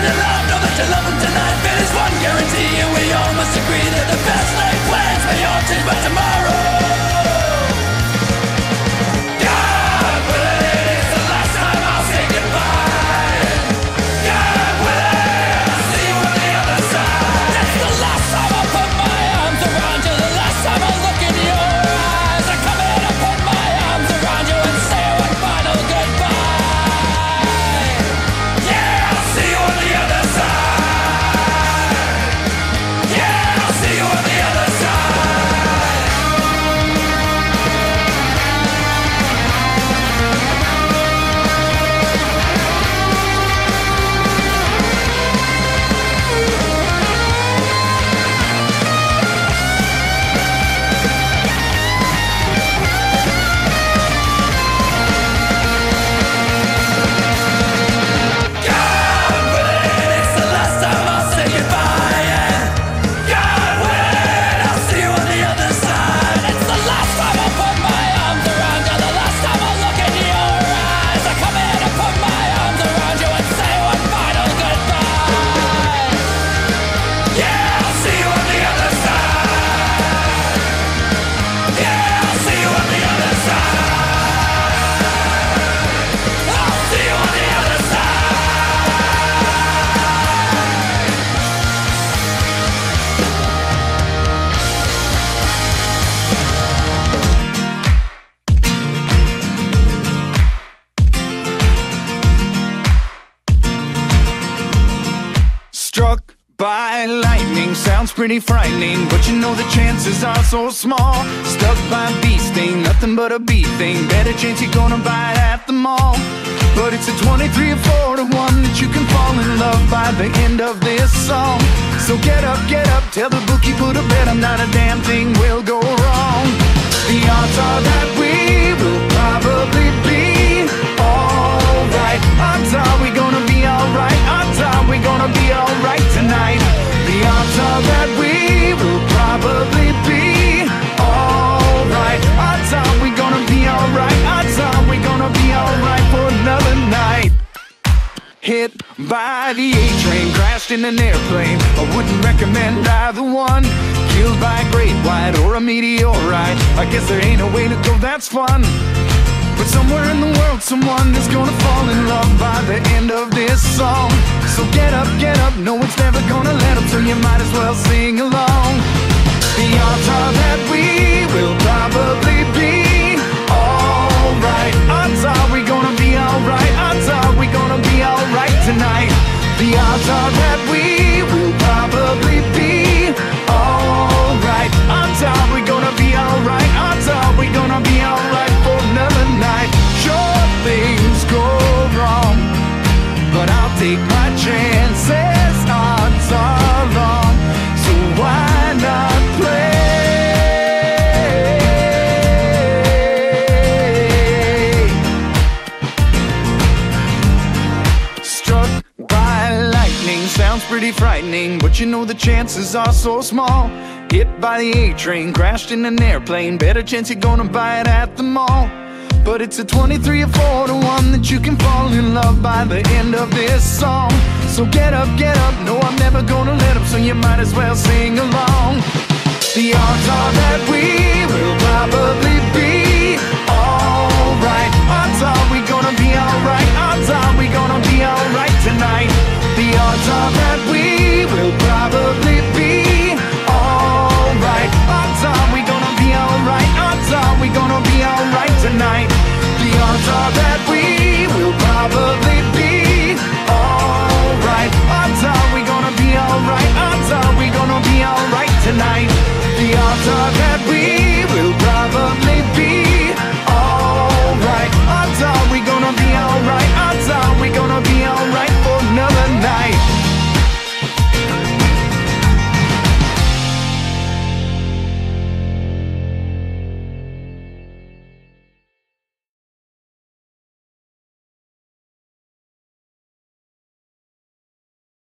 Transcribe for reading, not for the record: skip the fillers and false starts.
in love, know that you love them tonight. But there's one guarantee, and we all must agree that the best laid plans may all change by tomorrow. God willing, it's the last time I'll say goodbye. God willing, I'll see you on the other side. It's the last time I'll put my arms around you, the last time I'll look in your eyes. I come in and put my arms around you and say one final goodbye. Yeah, I'll see you on the other side. Yeah, I'll see you on the other side. God willing, it's the last time I'll say goodbye. And God willing, I'll see you on the other side. It's the last time I'll put my arms around you, the last time I'll look in your eyes. I come in and put my arms around you and say one final goodbye. Yeah, I'll see you on the other side. Yeah, I'll see you on the other side. I'll see you on the other side. Struck by lightning sounds pretty frightening, but you know the chances are so small. Stuck by a bee sting, nothing but a bee thing. Better chance you're gonna buy it at the mall. But it's a 23 or 4 to 1 that you can fall in love by the end of this song. So get up, tell the bookie put a bet on not a damn thing will go wrong. The odds are that we will probably be alright. Odds are we gonna be alright. Odds are we gonna be alright tonight. The odds are that we will probably be alright. Odds are we gonna be alright. Odds are we gonna be alright for another night. Hit by the A-train, crashed in an airplane. I wouldn't recommend either one. Killed by a great white or a meteorite. I guess there ain't a way to go that's fun. But somewhere in the world, someone is gonna fall in love by the end of this song. So get up, no one's never gonna let up, so you might as well sing along. The odds are that we will probably be alright. Odds are we gonna be alright. Odds are we gonna be alright tonight. The odds are that we will probably be alright. Odds are we gonna be alright. Odds are we gonna be alright for another night. Sure, things go wrong, but I'll take my chances. Odds are long, so why not play? Struck by lightning sounds pretty frightening, but you know the chances are so small. Hit by the A-train, crashed in an airplane. Better chance you're gonna buy it at the mall. But it's a 23 or 4 to 1 that you can fall in love by the end of this song. So get up, no I'm never gonna let up, so you might as well sing along. The odds are that we will probably be alright. Odds are we gonna be alright. Odds are we gonna be alright tonight. The odds are that we